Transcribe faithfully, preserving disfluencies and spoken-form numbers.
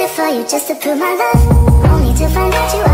for you just to prove my love, only to find out you